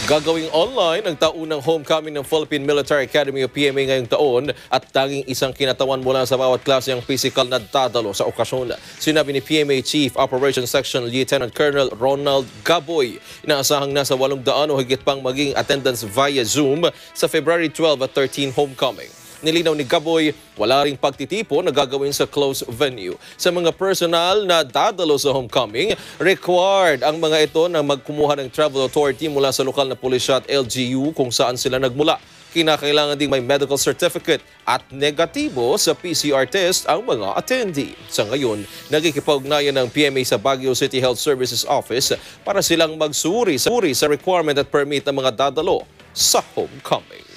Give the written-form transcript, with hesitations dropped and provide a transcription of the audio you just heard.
Gagawing online ang taunang homecoming ng Philippine Military Academy o PMA ngayong taon at tanging isang kinatawan mula sa bawat klase ang physical na dadalo sa okasyon. Sinabi ni PMA Chief Operations Section Lieutenant Colonel Ronald Gaboy, inaasahang nasa 800 o higit pang maging attendance via Zoom sa February 12 at 13 homecoming. Nilinaw ni Gaboy, wala ring pagtitipo na gagawin sa closed venue. Sa mga personal na dadalo sa homecoming, required ang mga ito na magkumuha ng travel authority mula sa lokal na pulisya at LGU kung saan sila nagmula. Kinakailangan ding may medical certificate at negatibo sa PCR test ang mga attendee. Sa ngayon, nagkikipag-ugnayan ng PMA sa Baguio City Health Services Office para silang magsuri sa requirement at permit ng mga dadalo sa homecoming.